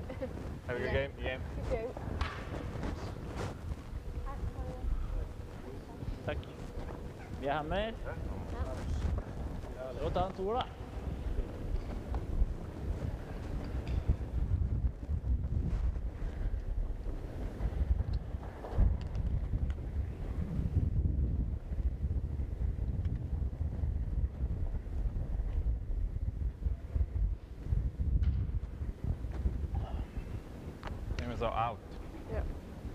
Have a good game. Okay. Takk. Vi er hammer. Så ta en toer da. He was out. Ja.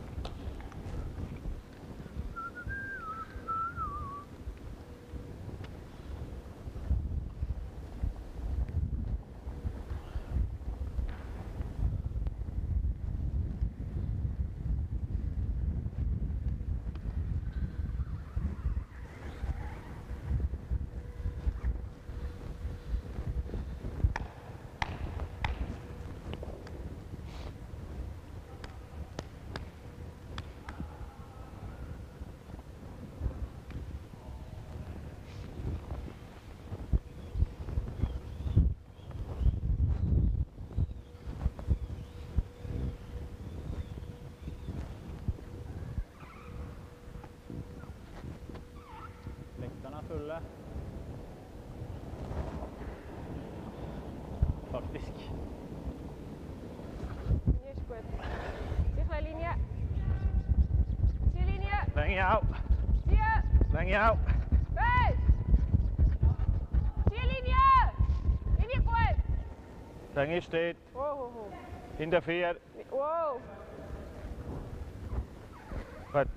Vekterne er fulle. Faktisk. Linje is goed. Dichtbij linie. Zie je linie? Lengje out. Zie je? Lengje out. Wees! Zie je linie? Linie goed. Lengje steht. Wow. Hinter 4. Wow. Gut.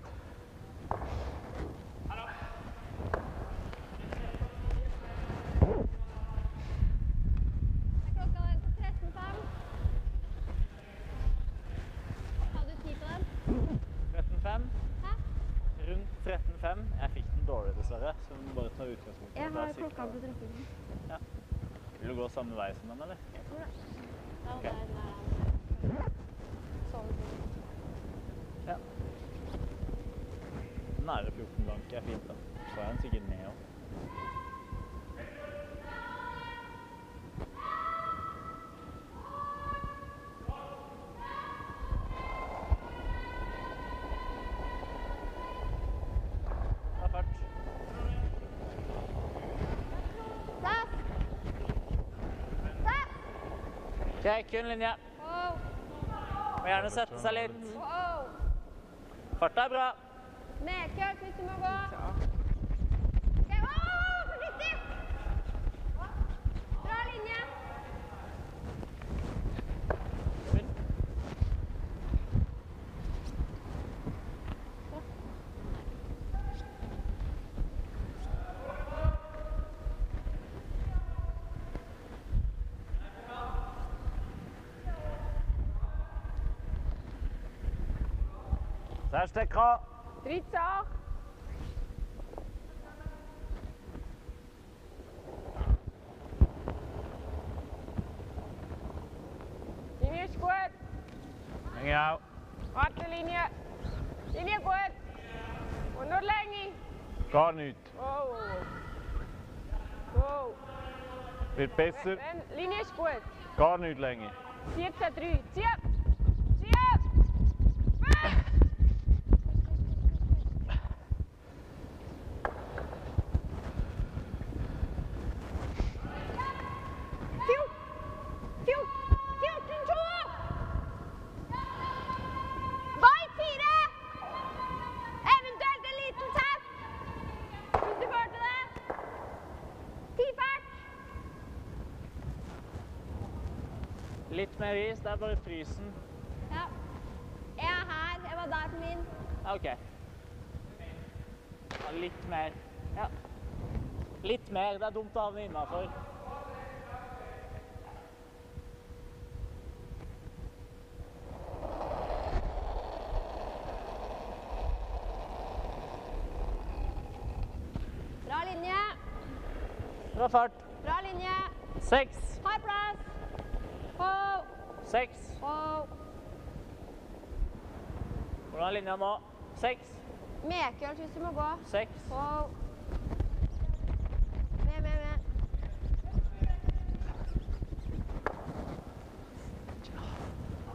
Klokka var på 13.05. Hadde du tid på den? 13.5. Hæ? Rundt 13.5. Jeg fikk den dårlig dessverre, så vi må bare ta utgangspunkt. Jeg Det er har sikkert- klokka på 13. Vil du gå samme vei som den, eller? Jeg tror det. Da Ok. var det der. Sånn. Ja. Nære 14 blanke er fint da. Så er den sikkert ned også. Ta fart. Plass! Plass! Ok, kun linje. Wow. Må gjerne sette seg litt. Wow. Farta er bra. Medkjørt hvis du må gå. Ok, forsiktig! Bra linje. Særstekker. Dritzag. Linie is goed. Lengje out. Harte linie. Linie goed. Onderlenging. Gar niet. Wow. Wow. Wird besser. En linie is goed. Gar niet Länge. 4-3. Zie je? Zie je? Weg! Litt mer is, det er bare frysen. Ja. Jeg er her. Jeg var der på min. Ja, ok. Ja, litt mer. Ja. Litt mer, det er dumt å havne innenfor. Bra linje. Bra fart. Bra linje. 6. Har plass. Wow. 6. Wow. Hvordan er linja nå? 6. Medkjørt hvis du må gå. 6. Wow. Med.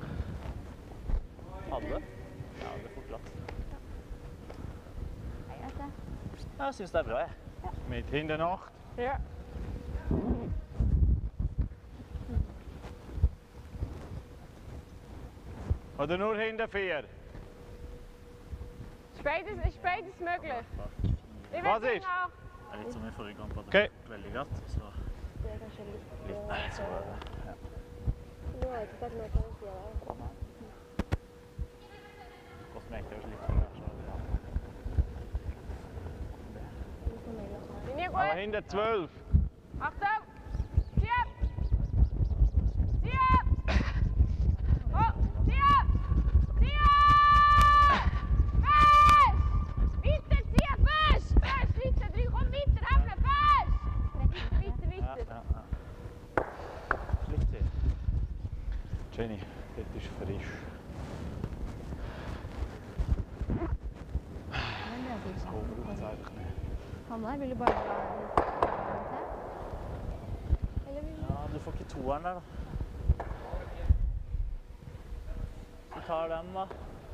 Jeg synes det er bra, jeg. Mit hinten 8. Ja. Oder nur hinten 4? Beides möglich. Ich Was will ist? auch. Det er litt som i forrige kamp, at det Ok. var veldig glatt, så Det er kanskje litt... litt nei, så ja. Du har ikke tatt med på den siden der. Godt med egentlig litt for det, så ja. Linie Aber gut. hinten 12. Achtung. Zieh ab. Zieh ab. Oh, zieh ab. Zieh ab. Fest. Weiter ziehen, fest. Fest, weiter. Du komm weiter, Emne, fest. Weiter, Ja, weiter. ja, ja. Litt til. Jenny, das ist frisch. Das braucht es einfach nicht. Hanna, vil du bare dra litt til? Eller vil du... Ja, du får ikke toeren der, da. Så tar den, da.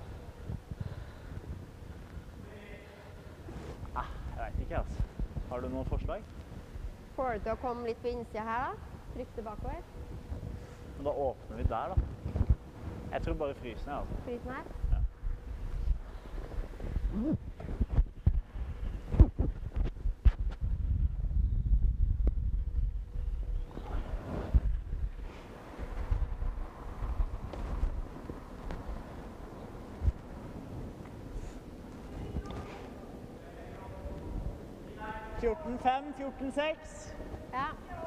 Jeg vet ikke, altså. Har du noen forslag? Får du til å komme litt på innsida her, da? Trykk det bakover. Men da åpner vi der, da. Jeg tror bare frysen er, altså. Frysen her. Ja. 14-5, 14-6. Ja.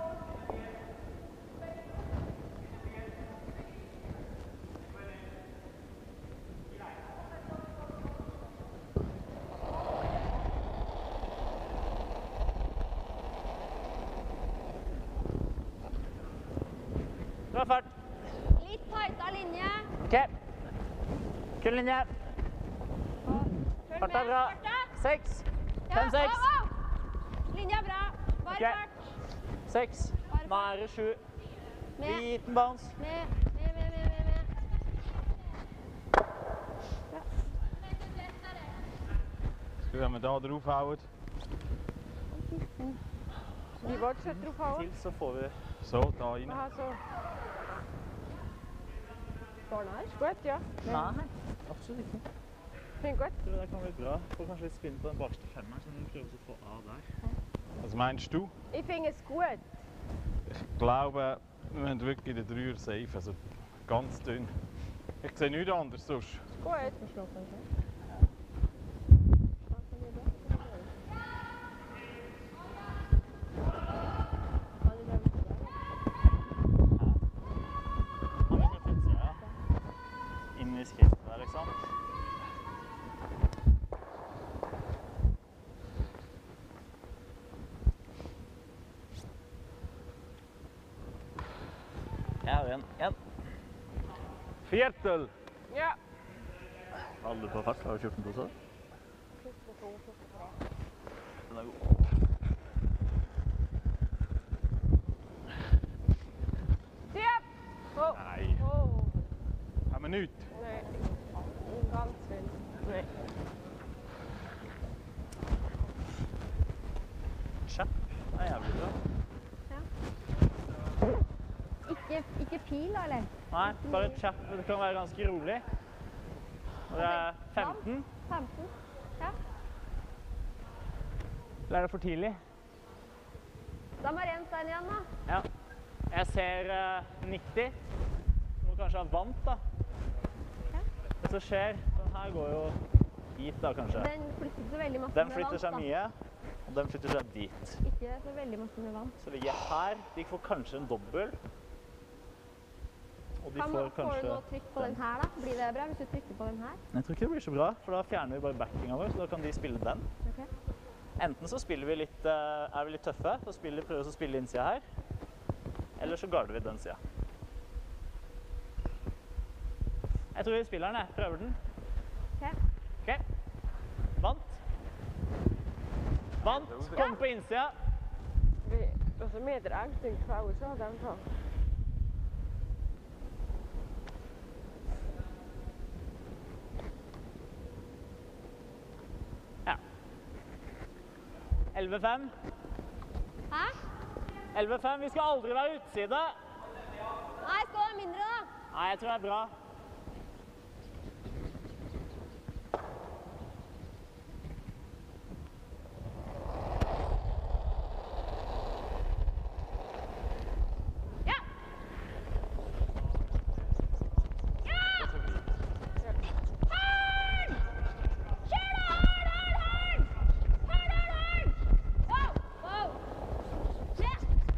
Bra fart. Litt tighta linje. Ok. Kul linje. Følg Farta er med, bra. farta. 6. Ja, 5-6. Linja er bra. Bare Ok. fart. 6. Bare Nå er det 7. Med, Liten bounce. med. Wenn wir da draufhauen, Die wolltest du draufhauen? Til så får vi so da rein. Aha, so. Går den her? Ist gut, ja. Nei, absolutt ikke. Klingt gut. Jeg tror det kan bli bra. Får kanskje litt spinn på den bakerste femmeren, så vi prøver å få av der. Was meinst du? Ich finde es gut. Ich glaube, wir müssen wirklich den Dreier safe, also ganz dünn. Ich sehe nichts anderes sonst. Gut. Han er fra utsida, ja. Inn i skrittet der, liksom. Jeg har en. Viertel! Ja. Alle på fart, har du 14 doser? Den er god. Zieh ab. Oh. Nein, Oh. haben wir nichts. Nee. Ganz schön. Nee. Kjapp. Det er jævlig bra. Ikke pil, da, eller? Nei, bare kjapp. Det kan være ganske rolig. Og det er 15. 15. Ja. Eller er det for tidlig? Da må ren stein igjen, da. Ja. Jeg ser 90. Du må kanskje ha vant, da. Ja. Det som skjer, den her går jo hit, da, kanskje. Den flytter ikke så veldig masse Den med flytter seg vann, da. mye, og den flytter seg dit. Ikke så veldig masse med vann. Så ligger jeg her. De får kanskje en dobbel. Og de får Får du kanskje noe trykk på den her, da? Blir det bra hvis du trykker på den her? Jeg tror ikke det blir så bra, for da fjerner vi bare backinga vår, så da kan de spille den. Ok. Enten så spiller vi litt, er vi litt tøffe, så prøver vi å spille innsida her. Eller så garder vi den sida. Jeg tror vi spiller den, jeg. Prøver den. Ok. Ok. Vant. Vant. Kom på innsida. Och så med ankning kvar så har den tagit. Ja. 11-5. Hæ? 11-5, vi skal aldri være utside. Nei, skal det være mindre da? Nei, jeg tror det er bra. Ja! Ja! Hard! Kjør da, hard! Hard! Wow, wow. Ja!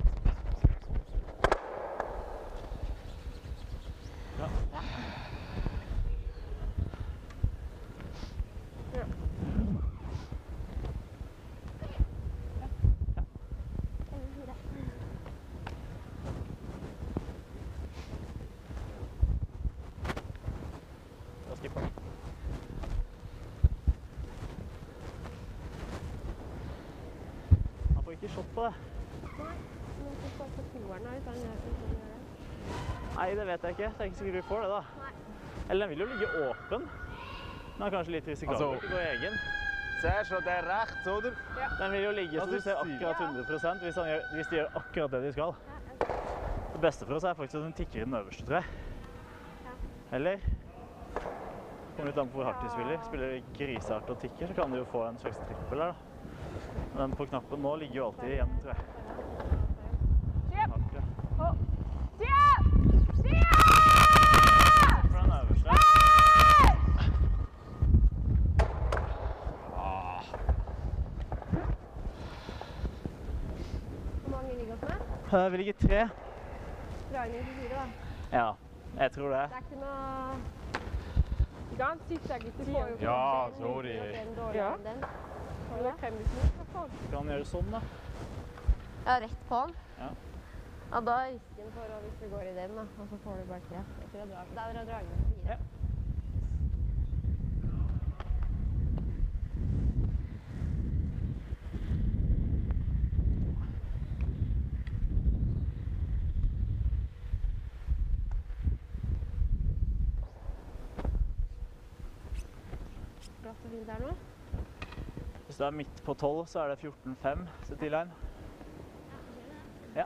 Da skipper den. Han får ikke shot på det. Nei, men så står på toeren her, hvis han gjør det. Nei, det vet jeg ikke. Det er ikke sikkert vi får det da. Nei. Eller den vil jo ligge åpen. Den er kanskje litt risikabel å gå egen. Ser så det er rechts, oder? Den vil jo ligge så du ser akkurat 100% hvis de gjør akkurat det de skal. Det beste for oss er faktisk at den tikker i den øverste, tror jeg. Eller? Kommer litt an på hvor hardt de spiller. Spiller de grisehardt og tikker, så kan de jo få en slags trippel her da. Men den på knappen nå ligger jo alltid igjen, tror jeg. For den øverste. Hvor mange ligger oss med? Vi ligger 3. Dragning til 4 da. Ja, jeg tror det. Det er ikke noe... Du kan sitte deg litt i forhold. Ja, sorry. Ja. Har du vært 5 minutter? Du kan gjøre sånn da. Ja, rett på den. Ja. Ja, da er risken for at hvis du går i den da, og så får du bare 3. Jeg tror det er dragning til 4. Ja. Bratt og fint der nå. Hvis du er midt på 12, så er det 14,5 CT-line. Ja.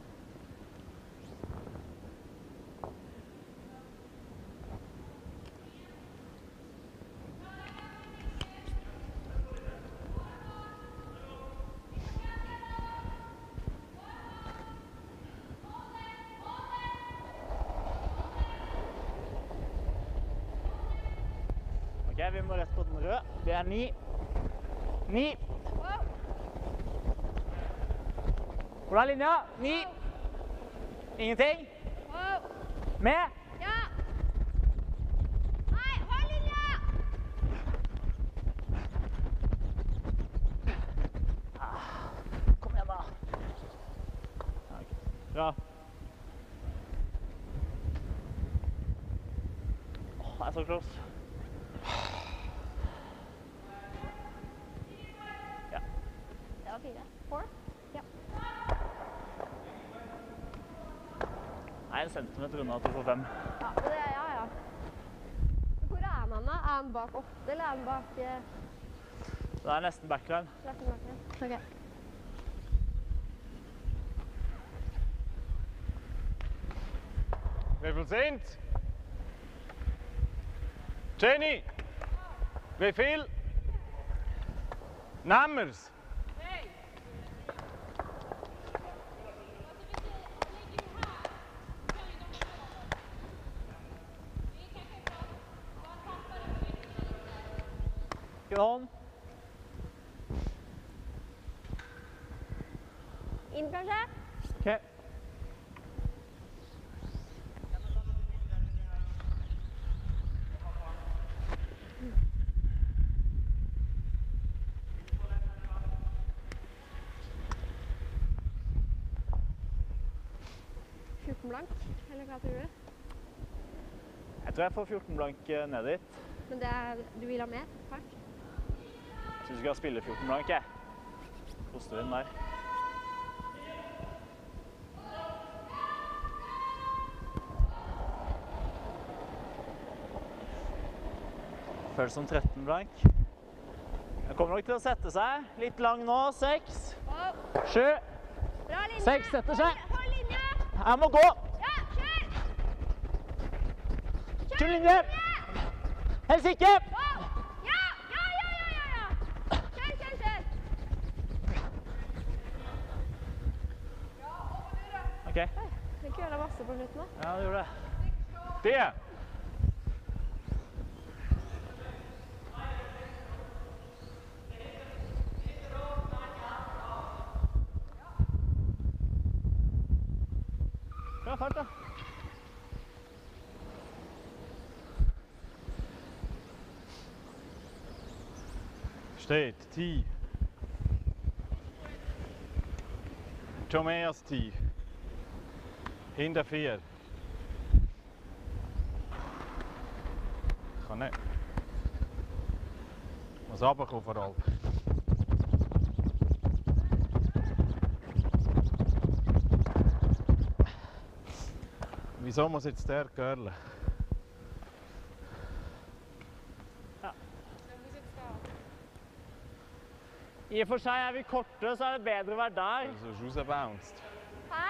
Ok, vi må rett på den røde. Det er 9. 9. Hvordan er linja? 9. Ingenting? Med? Ja! Nei, hold linja! Kom igjen da. Ok, bra. Det er så close. Det var 4. 4? Ja. Nei, en centimeter unna at du får 5. Ja, men det er ja. Hvor er han da? Er han bak 8, eller er han bak... Det er nesten backline. Ok. Wie viel sind's? Jenny! Wie viel? Nehmen wir's? Ikke hånd. Inn kanskje? Ok. Blank, eller hva tror du? Jeg tror jeg får 14 blank ned dit. Men det er, du vil ha mer fart? Jeg synes vi skal spille 14 blank, jeg. Koster inn der. Føles som 13 blank. Den kommer nok til å sette seg. Litt lang nå. 6, 7, Bra linje. 6 setter seg. Hold linje. Jeg må gå. Ja, kjør. Kjør linje. Helst ikke. Ja. Kjør. Ok. Det køler masse på slutten da. Ja, det gjorde det. Det! Bra fart da. Steht 10. Tomeas 10. Hinter 4. Kan nicht. Muss runterkommen vor allem. Wieso muss jetzt der Girl? I og for seg er vi korte, så er det bedre å være der. Also ist rausgebounced. Hæ?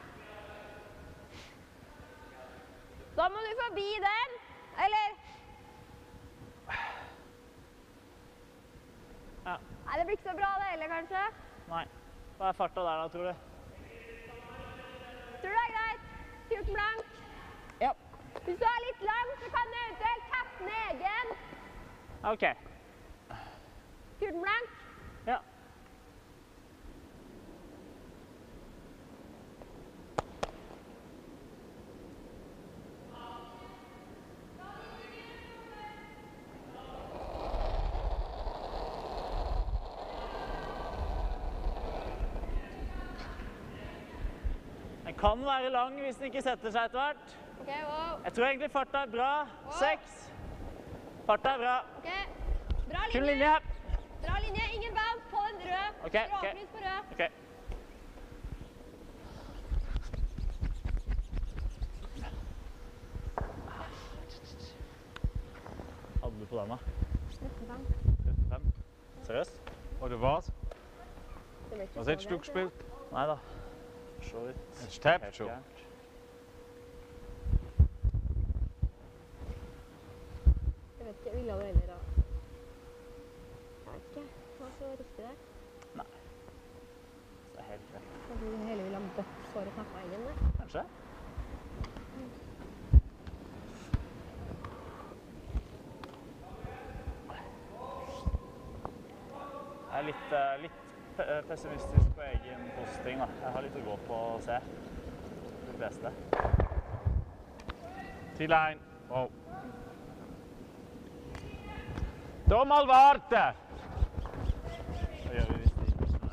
Da må du forbi den, eller? Ja. Nei, det blir ikke så bra det heller, kanskje. Nei. Hva er farta der da, tror du? Tror du det er greit? 14 blank. Ja. Hvis du er litt lang, så kan du eventuelt kappe den egen. Ok. 14 blank. Ja. Den kan være lang hvis den ikke setter seg etter hvert. Ok, wow. Jeg tror egentlig farta er bra. 6. Farta er bra. Ok, bra Kun linje. linje. Bra linje, ingen bounce på den røde. Ok, ok. Rålys på rød. Ok. Hadde du på den da? 35. 35. Seriøst? Oder was? Det blir ikke Was så hättest du gærent, gespielt? Nei da. Så vidt. Hättest du tappt Helt schon? gærent. Jeg vet ikke, ville du heller da? Jeg vet ikke, hva så riktig det? Nei. Så det er helt greit. Kanskje du heller ville ha bøtt for å tappe egen det? Kanskje? Jeg er litt pessimistisk på egen posting da. Jeg har litt å gå på å se. Det beste. 10-line. Wow. Da mal warte! Hva gjør vi hvis det ikke er?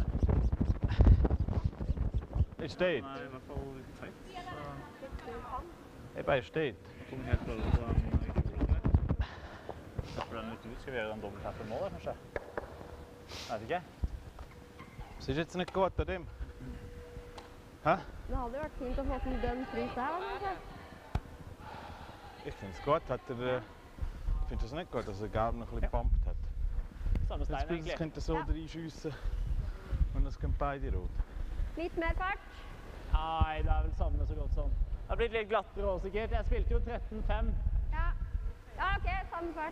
Det steht. Nei, i hvert fall tight. Det bare steht. Kom helt over på den kulen der. Tapper den litt ut. Skal vi gjøre den dobbelttappen nå da, kanskje? Vet ikke. Så ist jetzt nicht gut an dem. Hä? Det hadde vært fint å få til den pris der, da, kanskje. Ich finde es gut. Ich finde es nicht gut, dass er gelb noch ein bisschen gepumpt hat. Samme Jetzt stein könnte egentlig. es so reinschiessen und es kommt beide rot. Litt mer fart. Nei, det er vel samme så godt som. Det har blitt litt glattere også sikkert. Jeg spilte jo 13-5. Ja. Ja, ok, samme fart.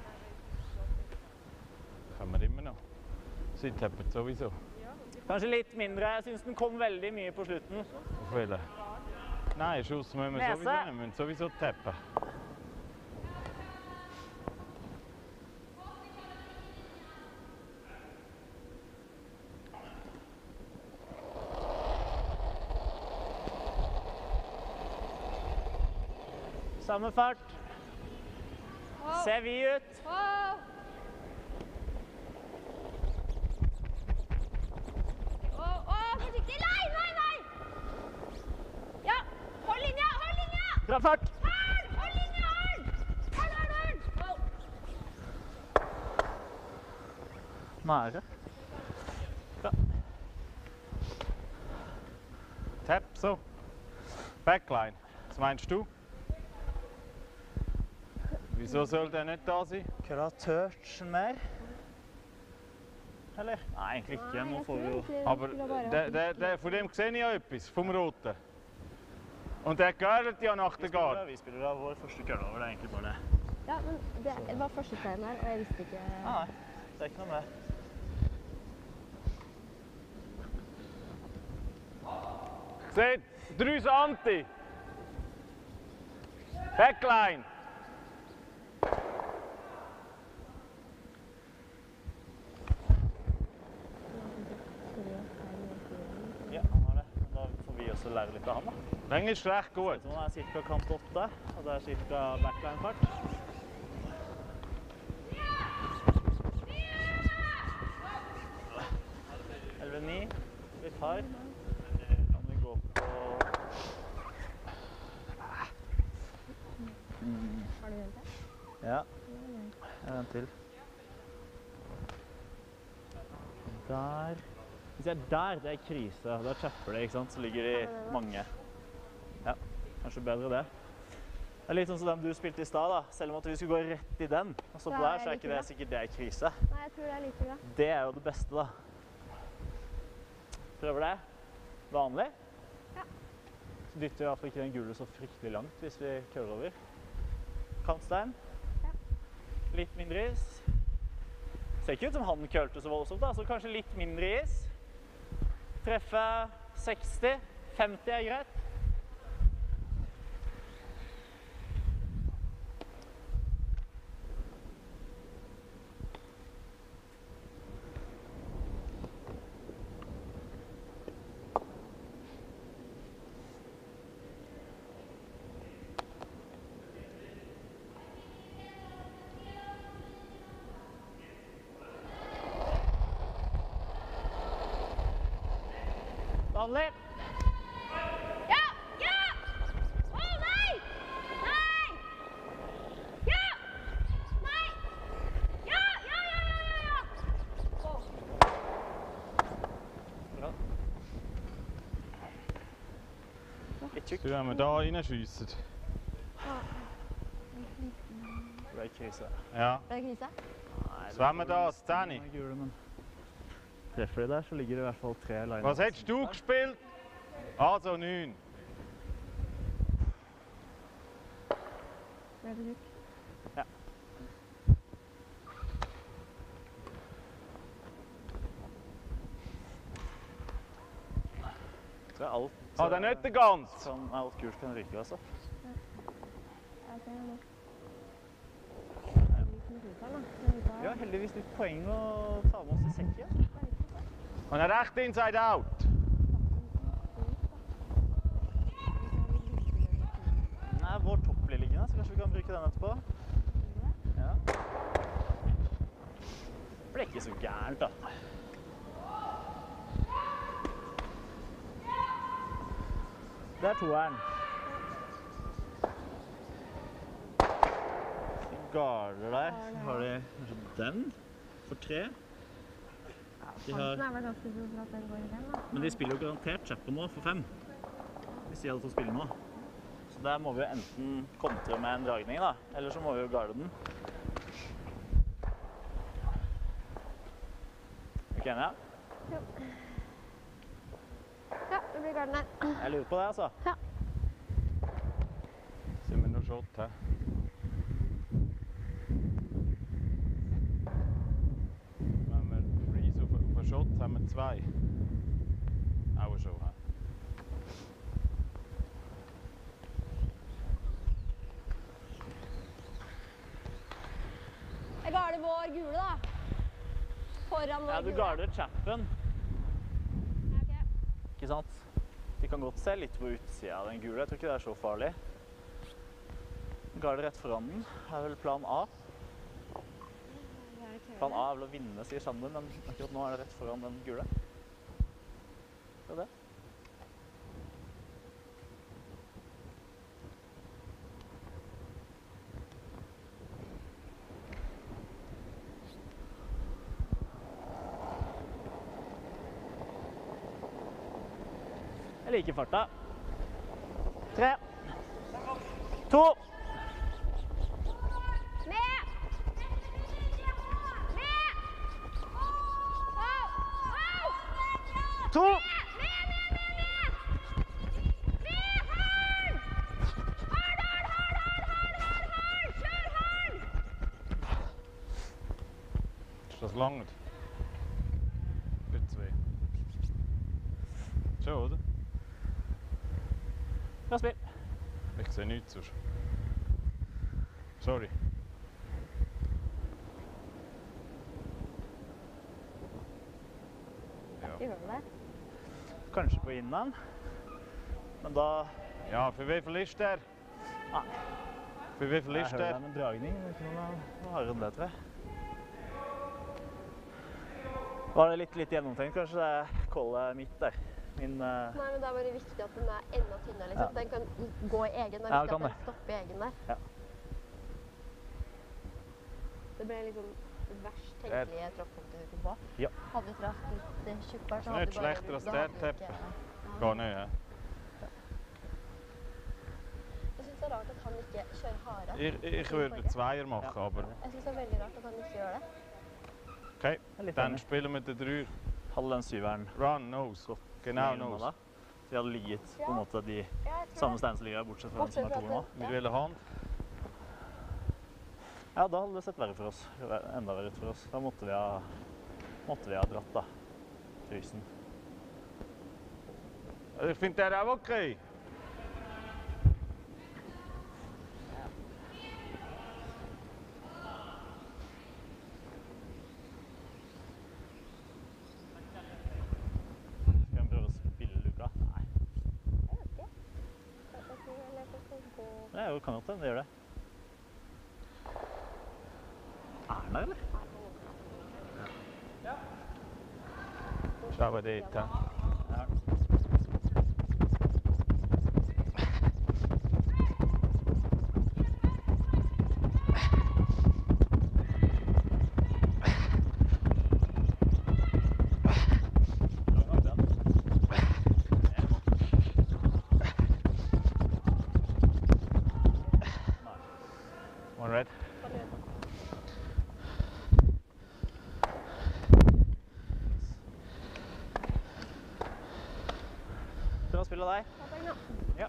Kann man immer noch. Sie tappert sowieso. Kanskje litt mindre. Jeg synes den kom veldig mye på slutten. Auf welchen? Nein, Schuss müssen wir Nase. sowieso nicht. Wir müssen sowieso tappen. Samme fart. Wow. Ser vi ut. Wow. Forsiktig! Nei! Ja, hold linja! Bra fart. Hold linja! Hold! Wow. Nære. Bra. Tap, so. Backline. Was meinst du? Wieso soll der nicht da sein? Kølla touchen mer. Eller? Nei, egentlig ikke. Nå får vi jo... Aber von dem sehe ich ja etwas, vom Roten. Und der gehört ja nach der Garde. Vi spiller av vår første kølle over, det er egentlig bare det. Ja, men det var første steinen her, og jeg visste ikke... Nei, det er ikke noe med. Seht, Drüse Anti. Backline. Ja, han har det. Da får vi også lære litt av han da. Den er slett god. Nå er cirka kant 8, og det er cirka backline fart. Litt hard. Kan vi gå på... Har du den til? Ja, en til. Der. Hvis jeg er der, det er krise. Der chapper det, ikke sant? Så ligger de mange. Ja, kanskje bedre det. Det er litt sånn som den du spilte i stad da. Selv om at vi skulle gå rett i den, og så der, så er ikke det sikkert det er krise. Nei, jeg tror det er like bra. Det er jo det beste da. Prøver det. Vanlig. Ja. Så dytter vi i hvert fall ikke den gule så fryktelig langt hvis vi kører over. Kantstein. Ja. Litt mindre is. Ser ikke ut som han kølte så voldsomt da, så kanskje litt mindre is. Treffe 60, 50 er greit. Vanlig. Ja! Ja! Å, nei! Nei! Ja! Nei! Ja! Ja, ja, ja, ja, ja! Bra. Litt tjukk. Du, wenn wir da reinschiessen. Det er krise. Ja. Er det krise? Nei, Så wenn wir da 10. Gule, men treffer de der, så ligger det i hvert fall 3 line. Was hättest du gespielt? Also 9. Ble det tjukk? Ja. Så er alt... Ah, den er ikke gans. Alt gult kan ryke, altså. Jeg ser det nå. Vi har heldigvis litt poeng å ta med oss i sekken. Han er recht inside out. Nei, vår topp blir liggende, så kanskje vi kan bruke den etterpå. Ja. Det ble ikke så gærent da. Det er toeren. Garder der, har de kanskje den for 3. Hansen er vel ganske stor for at den går i den da. Men de spiller jo garantert Chappen nå for 5. Hvis de hadde fått spille nå. Så der må vi jo enten kontre med en dragning da, eller så må vi jo garde den. Ok, ja? Jo. Ja, det blir garden her. Jeg lurer på det altså. Ja. Sind wir noch Schott, hä? Wenn wir Freeze auf Schott haben wir 2. Auch schon, hä? Jeg garder vår gule da. Foran vår Ja, du gule. garder Chappen, Ja, ok. ikke sant? De kan godt se litt på utsida av den gule, jeg tror ikke det er så farlig. Garder rett foran den, er vel plan A. Plan A er vel å vinne, sier Sander, men akkurat nå er det rett foran den gule. Det er det. Jeg liker farta. 3, 2, Med! Med! 2! Das langt. Für 2. Schon, oder? Bra spill. Ich sehe nichts sonst. Sorry. Gjør du det? Kanskje på innen. Men da... Ja, for wie viel ist der? Ah. For wie viel ist Jeg hører der? det med en dragning, men ikke noe hardere enn det, tror jeg. Var det litt gjennomtenkt, kanskje det er kollet mitt der. Nei, men det er bare viktig at den er enda tynnere, liksom. Ja. Den kan gå i egen, det er Ja, viktig kan at den det. stopper i egen der. Ja. Det ble liksom det verst tenkelige traffpunktet du kom på. Ja. Hadde du traff litt tjukkere, så Det er hadde et du bare... slektere da hadde du stedteppe. ikke- Gå ned, ja. Jeg synes det er rart at han ikke kjører hardere. Ich würde Zweier machen, Ja. aber... Jeg synes det er veldig rart at han ikke gjør det. Okay, Litt dann enig. spielen wir den 3. Hadde den syveren Run, nose. gått Genau, ned unna nose. da, så vi hadde ligget på en måte de Ja, jeg tror samme det. steinene som ligger her, bortsett fra den som er to nå. Mit welcher Hand? Ja, da hadde det sett verre for oss. Enda verre ut for oss. Da måtte vi ha dratt da. Frysen. Ich finde der auch okay. Skal han prøve å spille luka? Nei. Jeg vet ikke. Jeg tror vel jeg får gå... Det kan godt hende, det gjør det. Er den der, eller? Schau mal dort. Ja. Ja. All right. Bra spill av deg. Ja.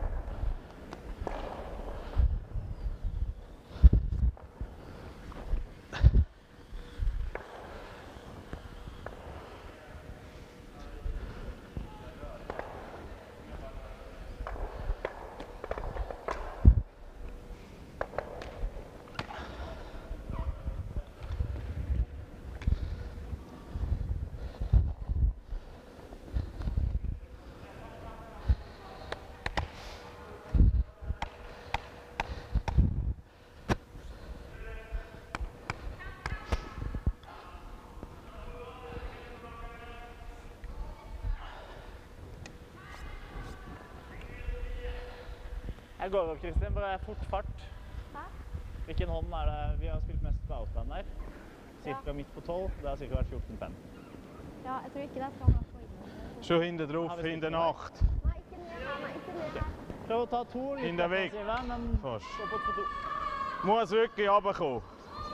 Jeg går over, Kristin. Bare fort fart. Hæ? Hvilken hånd er det? Vi har spilt mest på outline der. Cirka midt på 12. Det har sikkert vært 14-5. Ja, jeg tror ikke det er sånn at på innom. Schon hinten drauf, Ah, wir sind hinten dabei. 8. Nei, ikke ned her, nei, ikke ned her. Prøv å ta to litt In der Weg. offensive, men Fast. gå på 2. Muss wirklich runterkommen.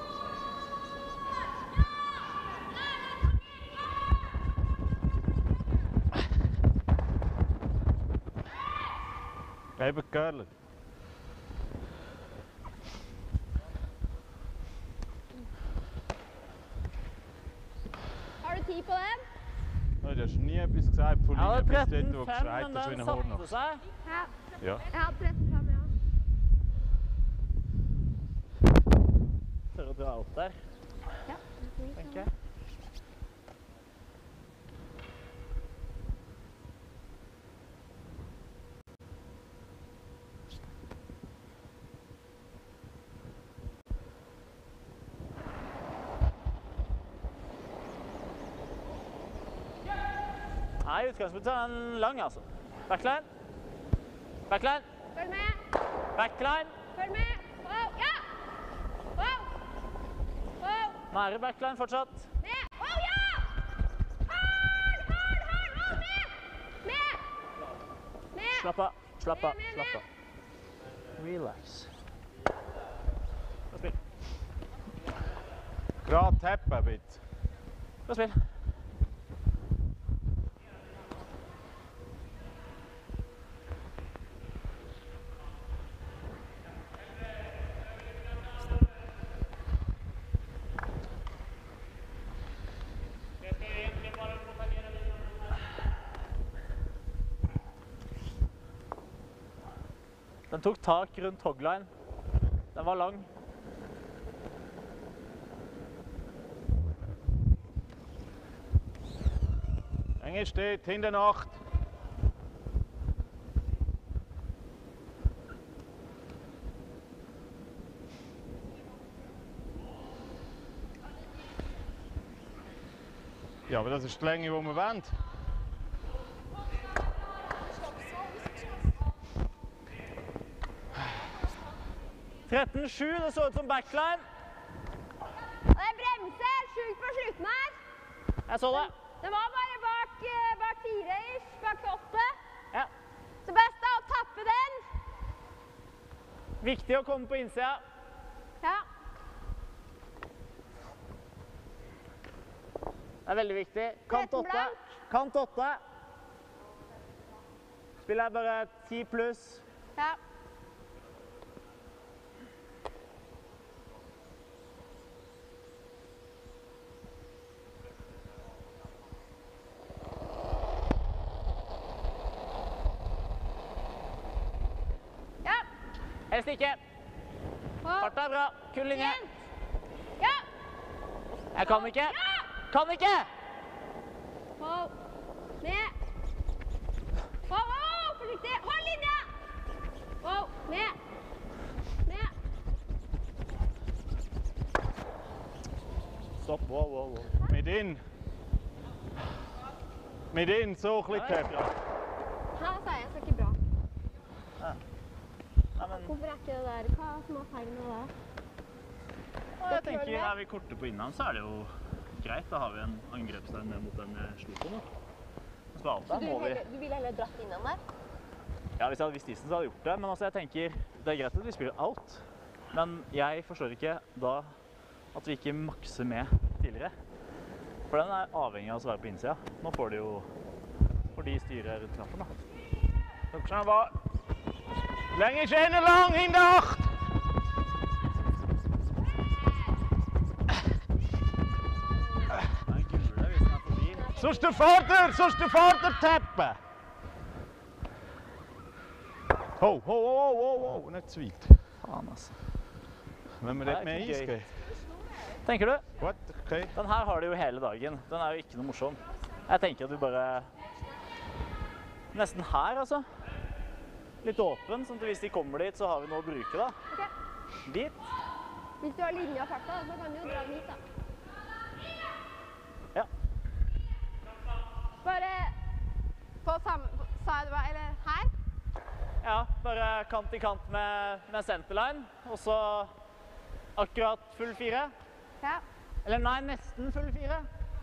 Eben Görler. Har du tid på den? Du hast nie etwas gesagt von Ja, Linie bis dort, wo du 13-5, geschreit men hast wie den ein satte Hornochs. seg. Ja. Ja. Jeg har 13 frem, ja. Tør å dra opp der, Ja, tenker jeg. Nei, i utgangspunktet er den lang, altså. Backline. Backline. Følg med, Backline. følg med. Wow, ja! Wow! Wow! Nære backline fortsatt. Med! Wow, ja! Hard, hard, hard! Wow, med! Med! Med! Slapp av, slapp av, Med. slapp av. Relax. Bra spill. Gerade tappen, bitte. Bra spill. Den tok tak rundt hogline. Den var lang. Engel steht, hinten 8. Ja, aber das ist die Länge, die wir wollen. Det så ut som backline. Og det bremser sjukt på slutten her. Jeg så det. Det var bare bak 4-ish, bak 8. Ja. Så best er å tappe den. Viktig å komme på innsida. Ja. Det er veldig viktig. Kant 8. blank. Kant 8. Spiller jeg bare 10 pluss. Ja. Helst ikke. Farta er bra. Kul linje. Ja. Jeg kan ikke. Ja. Kan ikke! Hold. Ned. Hold, forsiktig. Hold linja. Hold. Ned. Ned. Stopp. Wow. Mit inn. Mit inn, så klikker jeg. Her sa jeg så ikke bra. Hvorfor er ikke det der? Hva som er feil med det? Jeg tenker, er vi korte på innan, så er det jo greit. Da har vi en angrepstegn ned mot den jeg slo på nå. Så du vil heller dratt innan der? Ja, hvis jeg hadde visst isen, så hadde jeg gjort det. Men altså, jeg tenker, det er greit at vi spiller out. Men jeg forstår ikke da at vi ikke makser med tidligere. For den er avhengig av å være på innsida. Nå får de jo, de styrer rundt knappen da. Sånn var. Lenge ikke henne lang, hinten 8. Sørste farter teppe. Ho, nett svikt. Faen, altså. Hvem er det med iskøy? Tenker du? What? Okay. Den her har de jo hele dagen. Den er jo ikke noe morsom. Jeg tenker at vi bare... Nesten her, altså. Litt åpen, sånn at hvis de kommer dit, så har vi noe å bruke da. Ok. Dit. Hvis du har linja farta, så kan du jo dra den hit da. Ja. Bare på samme, sa du hva, eller her? Ja, bare kant i kant med centerline, og så akkurat full 4. Ja. Eller nei, nesten full 4.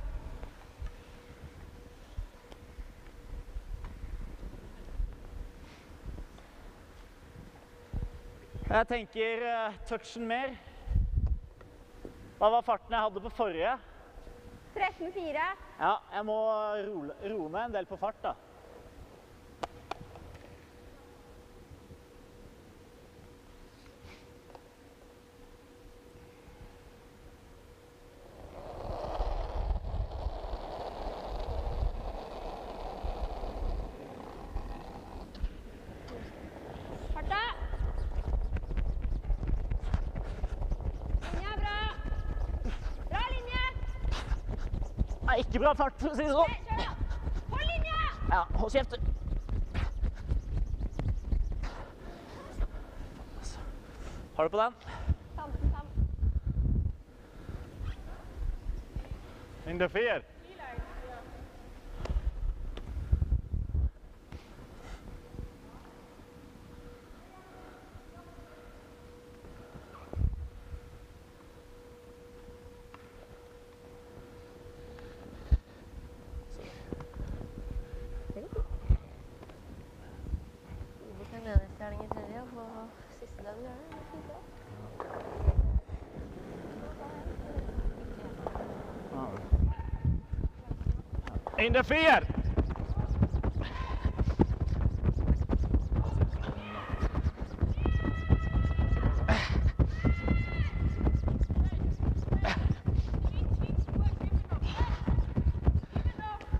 Jeg tenker touchen mer. Hva var farten jeg hadde på forrige? 13,4. Ja, jeg må roe ned en del på fart da. Ikke bra fart, for å si det sånn. Hold linja! Ja, hold kjeft. Har du på den? Sam. Hinten 4. Hinten 4.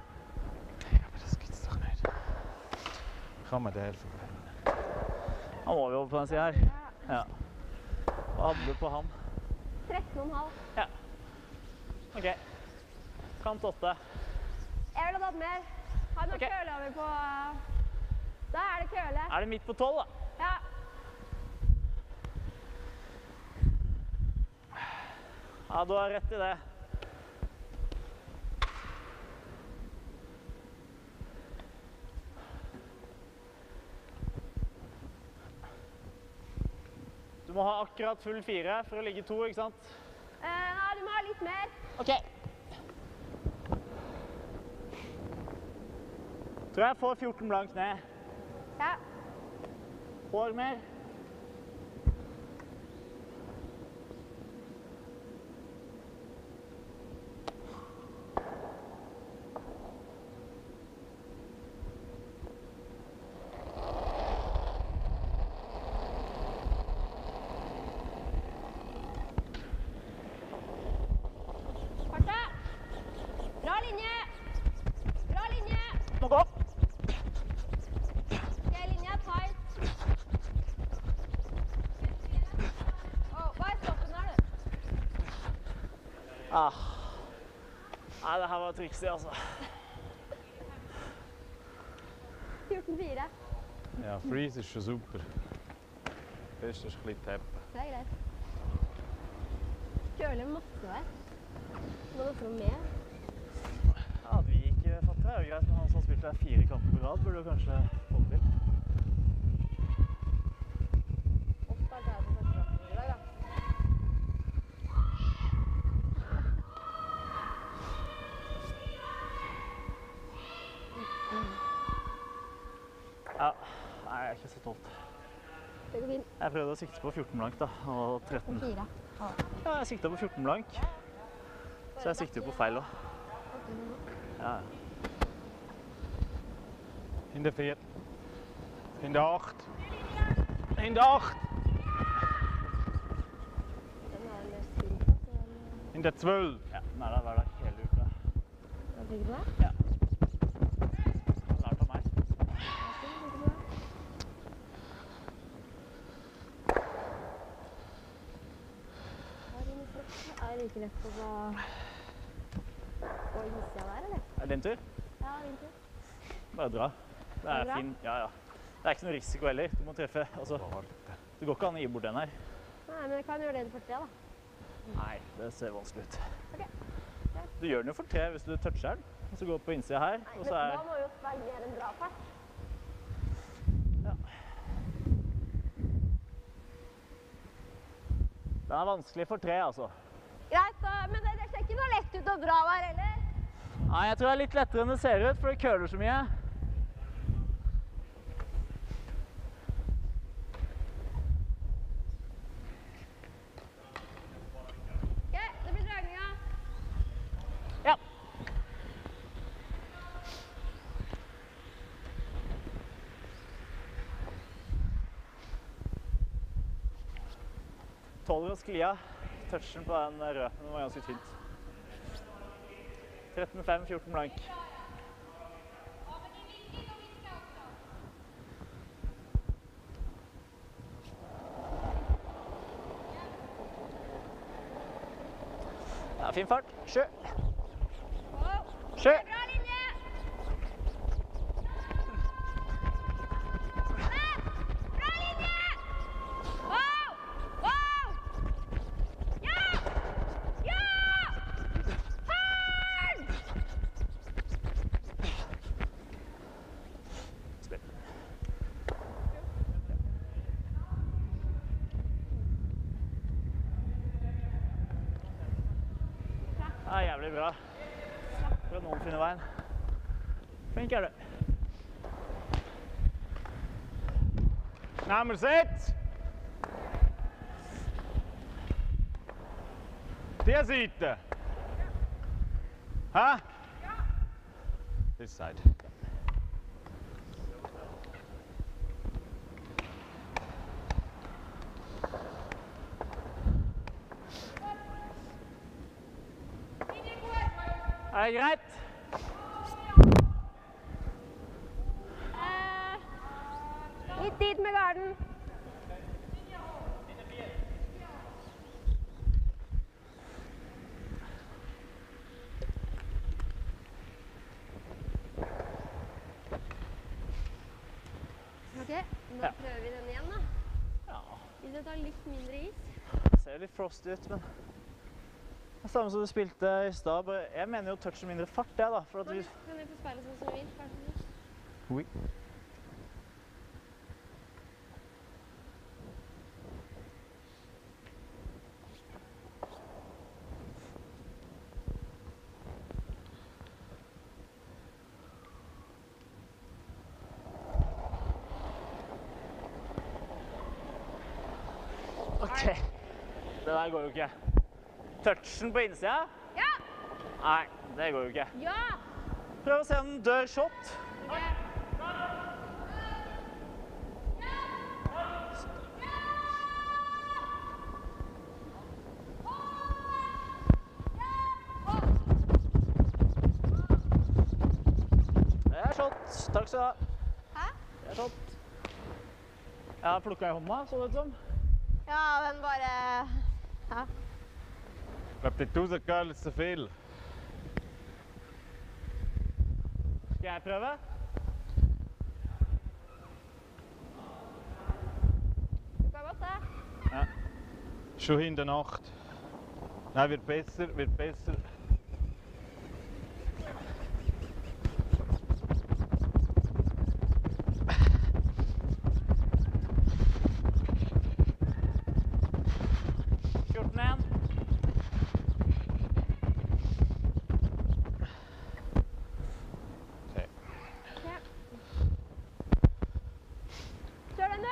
Kan man det helt forklare? Han Han må jo over på den siden her. Ja. Hva hadde du på han? 13,5. Ja. Ok. Kant 8. Jeg ville tatt mer. Har noe Ok. køle over på... Da er det køle. Er det midt på 12 da? Ja. Ja, du har rett i det. Du må ha akkurat full 4 for å ligge 2, ikke sant? Nei, du må ha litt mer. Ok. Tror jeg får 14 blank ned. Ja. Hår mer. Farta. Bra linje. Bra linje. Må gå. Ok, linje er tight. Hva er stoppen her, du? Ah. Nei, det her var triksig, altså. 14,4. Ja, Freeze ist schon super. Best ist ein bisschen tappen. Det er greit. Køler masse der. Må du få med? Ja, at vi ikke fatter det er jo greit, men han som har spilt der 4 kamper på rad, burde jo kanskje få det til. Oppstart er det på første rappen i dag, da. Ja, nei, jeg er ikke så stolt. Det går fint. Jeg prøvde å sikte på 14 blank da, og 13. 4. Ja, jeg siktet på 14 blank. Så jeg sikter jo på feil også. Ja. Hinter 4. Hinter 8. Hinter 8. Den er mest fint, da. Hinter 12. Ja, den er der hver dag hele uka. Hva tenker du på? Ja. Lært av meg. Er det like lett på innsida der, eller? Er det din tur? Ja, din tur. Bare dra. Det er bra? fin. Ja, ja. Det er ikke noe risiko heller. Du må treffe. Altså, det går ikke an å gi bort den her. Nei, men jeg kan gjøre det for 3, da. Nei, det ser vanskelig ut. Ok. Du gjør den jo for 3 hvis du toucher den. Og så går på innsida her. Nei, Og men så er... da må jo Sverige gjøre en bra fart. Ja. Den er vanskelig for 3, altså. Greit, da, men det ser ikke noe lett ut å dra her heller. Nei, jeg tror det er litt lettere enn det ser ut, for det køler så mye. Ok, det blir dragninga. Ja. Tåler å skli av. Touchen på den røde, den var ganske tynt. 13,5, 14 blank. Ja, fin fart. Sjø. Sjø. Bra linje. Bra linje. Wow! Wow! Ja! Ja! Hard! Spill. Ja, jævlig bra. For at noen finner veien. Flink er du. Nummer 6. Die Seite. Hæ? This side. Er det greit? Litt dit med garden. det tar litt mindre is. Det ser jo litt frosty ut, men det er samme som du spilte i stad. Jeg mener jo touchen mindre fart, det da. For at vi... Kan jeg få speile sånn som du vil? Kanskje? Oui. Ok, det der går jo ikke. Touchen på innsida? Ja! Nei, det går jo ikke. Ja! Prøv å se om den dør shot. Det er shot. Takk skal du ha. Hæ? Det er shot. Jeg har plukket i hånda, så det ut som. Ja, den bare... Ja. Slipp ikke ut så galt så viel. Skal jeg prøve? Du kan godt det. Ja. Schon in der Nacht. Nein, wird besser, wird besser. Kjør den, du!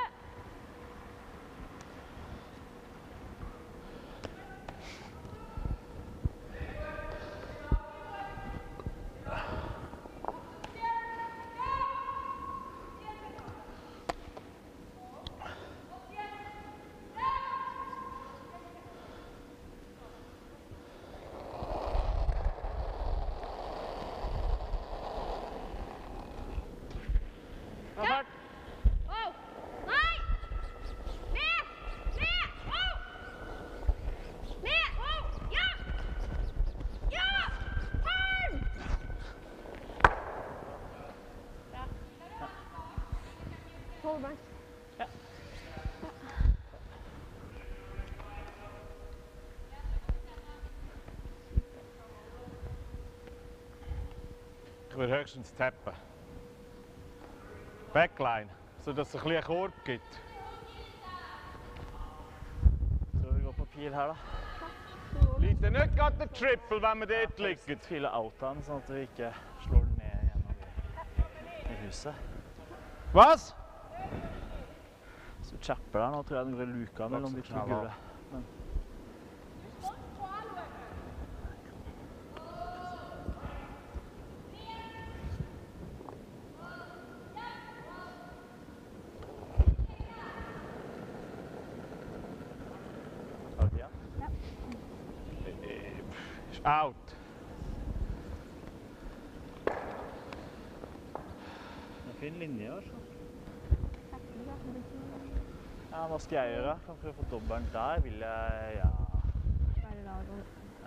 Fart! Wow! Nei! Ned! Ned! Wow! Ned! Wow! Ja! Ja! Hard! Bra. Hold meg. Ja. Ich will höchstens tappen. Backline, zodat es ein bisschen Korb gibt. Tror vi går på pil her da. Liegt er nicht gerade der Triple, wenn man dort liegt? File outaen, sånn at vi ikke slår den ned gjennom i huset. Was? Så chapper der nå, tror jeg den går i luka mellom de to knall av. gule. Men Har du tida? Out. En fin linje her, så. Ja, hva skal jeg gjøre? Kan prøve å få dobbelen der, vil jeg, ja. Bare la den.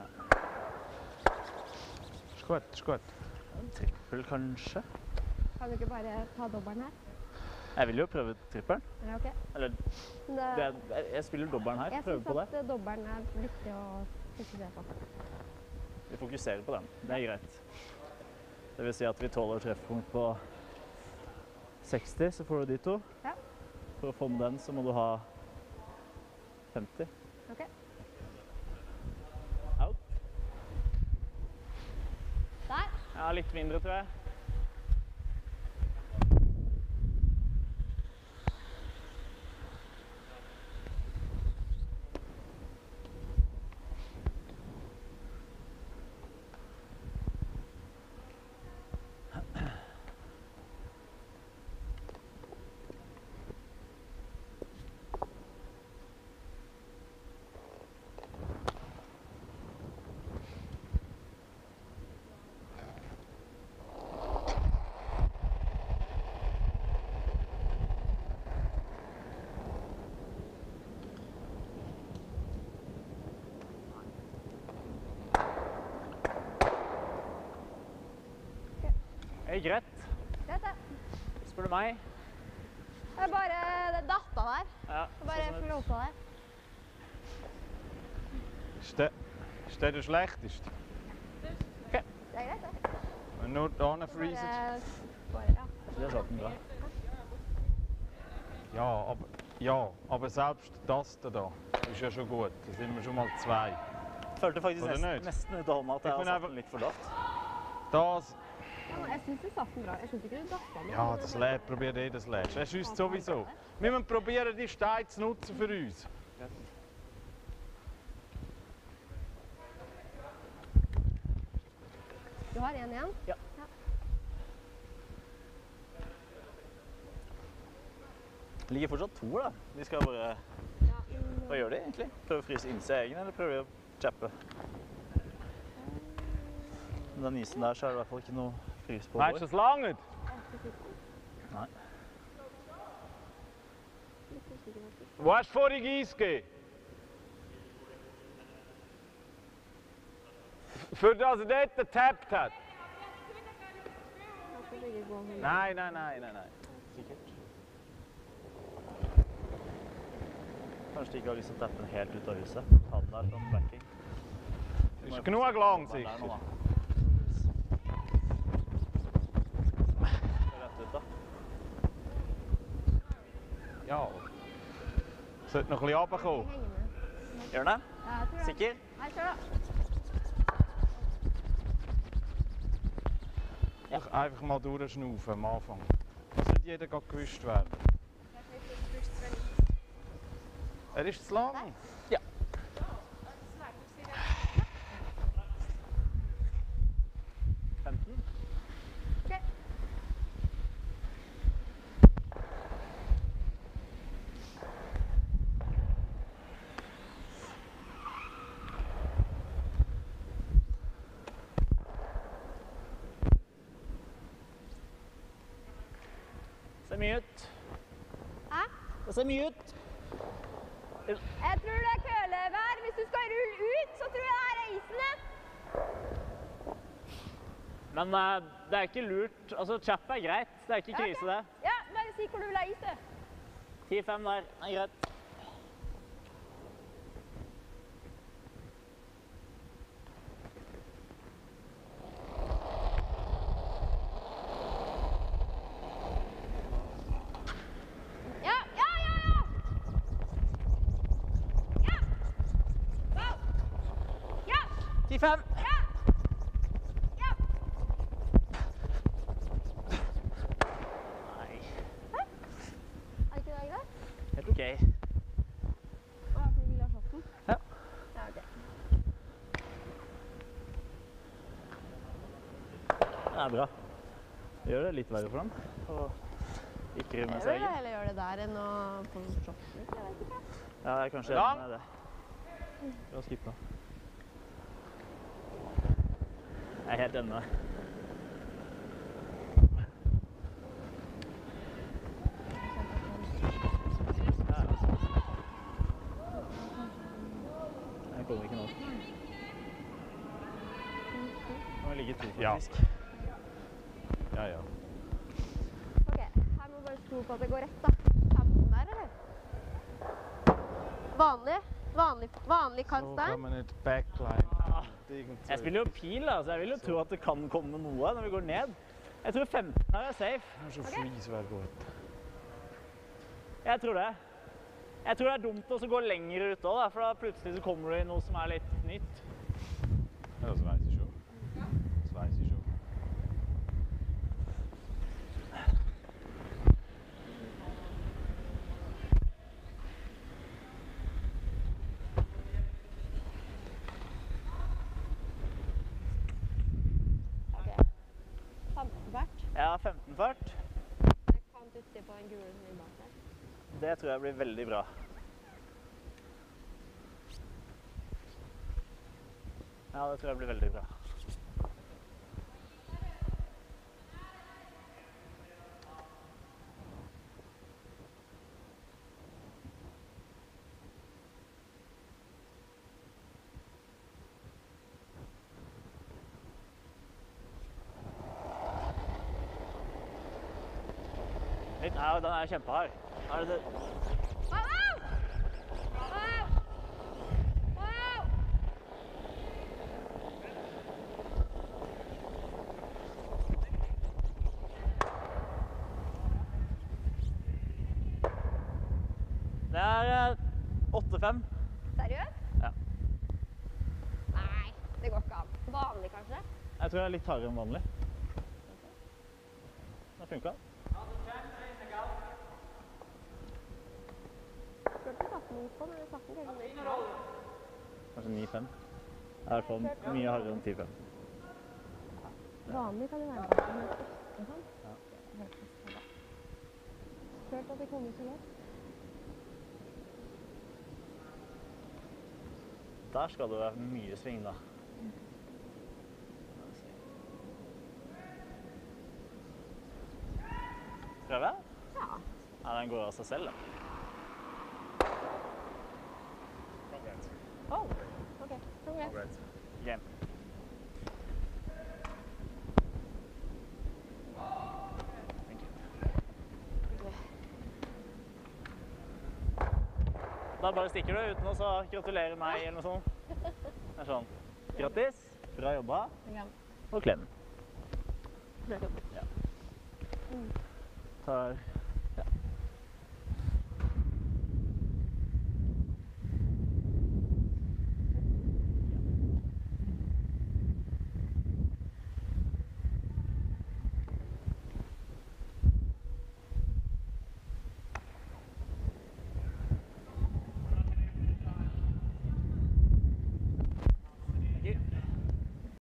Skott, skott. En trippel, kanskje? Kan du ikke bare ta dobbelen her? Jeg vil jo prøve trippelen. Er det ok? Eller, jeg spiller dobbelen her, Jeg prøver synes på det. at dobbelen er viktig å fokusere på. Vi fokuserer på den, det er greit. Det vil si at vi tåler treffpunkt på 60, så får du de to. Ja. For å få med den så må du ha 50. Ok. Out. Der. Ja, litt mindre, tror jeg. Det er greit. Greit det. Spør du meg? Det er bare det datt av der. Ja, Bare floata det. Ist der schlechteste? Det er greit, det. Men nur da freezer. Ja. Det satt den bra. Ja, aber selbst das da ist ja schon gut. Da sind wir schon mal 2. Følte faktisk Var det nesten ut av hånda at jeg Jeg har kunne satt den litt for lavt. Das, Jeg synes du satt den bra. Jeg synes ikke du daffa den. ja, das lädt, probiert jedes lädst. Es ist sowieso. Wir müssen probieren, die Steine zu nutzen für uns. Du har en igjen? Ja. Det ligger fortsatt 2 da. Vi skal bare... Hva gjør de egentlig? Prøver å fryse innse egen, eller prøver de å chappe? Den isen der så er det i hvert fall ikke noe frys på. Meinst du, das langt? Nei. Wo hast du vorhin Eis gegeben? Für das er dort getappt hat? Nein. Sikkert. Kanskje de ikke har lyst til å tappe den helt ut av huset. Ta den der som backing. Ist genug lang, Den der nå, sicher. da. Det er rett ut da. Ja. Sollte noch ein bisschen runterkommen. Henger med. Gjør den det? Ja, jeg tror det. Sikker? Nei, kjør da. Einfach mal durchschnaufen am Anfang. Dass nicht jeder gewischt werden. Er ist zu lang. Ja. Ok. Det ser mye ut. Hæ? Det ser mye ut. Jeg tror det er kølevær. Hvis du skal rulle ut, så tror jeg det er reisende. Men det er ikke lurt. Altså, chap er greit. Det er ikke krise, det. Ja, bare si hvor du vil ha is, du. 10-5 der. Det er greit. Ja. Wow. Ja. 10-5. Ja. Nei, Er ikke det greit? helt ok. Å, ja, for du vil ha shotten? Ja. Ja, ok. Det er bra. Det gjør det litt verre for dem. Og ikke rive med Jeg seg vil egen. heller gjøre det der enn å få shotten. Jeg vet ikke. Ja, jeg er kanskje Lang. enig med det. La oss skippe. Jeg er helt enig med deg. Jeg kommer ikke nå. Nå må vi ligge 2 Ja. faktisk. Ja. Ok, her må vi bare tro på at det går rett da. 15 der, eller? Vanlig So kantstein? kann man nicht backline. Jeg spiller jo pil, altså. Jeg vil jo tro at det kan komme noe når vi går ned. Jeg tror 15 her er safe. Schon freeze wäre gut. Jeg tror det. Jeg tror det er dumt å gå lenger ut også, da, for da plutselig så kommer du i noe som er litt nytt. Ja, das weiß ich schon. Das weiß ich schon. Ok. 15 fart. Ja, 15 fart. Jeg kan tutte på en gul som er bak der. Det tror jeg blir veldig bra. Ja, det tror jeg blir veldig bra. Ja, den er kjempehard. Er det det? 8-5. Seriøst? Ja. Nei, det går ikke an. Vanlig, kanskje? Jeg tror jeg er litt hardere enn vanlig. Det funker. Jeg tror ikke satt den på, men jeg satt den kanskje litt. Kanskje 9-5. Det er i hvert fall mye hardere enn 10-5. Vanlig kan det være bare med øst og sånn. Ja. Følt at det kommer så lett. Der skal det være mye sving da. Prøve? Ja. Ja, den går av seg selv da. Oh, ok. Congrats. Game. Thank you. Da bare stikker du uten å gratulere meg eller noe sånt. Det er sånn. Grattis, bra jobba, og klem. Bra jobb. Tar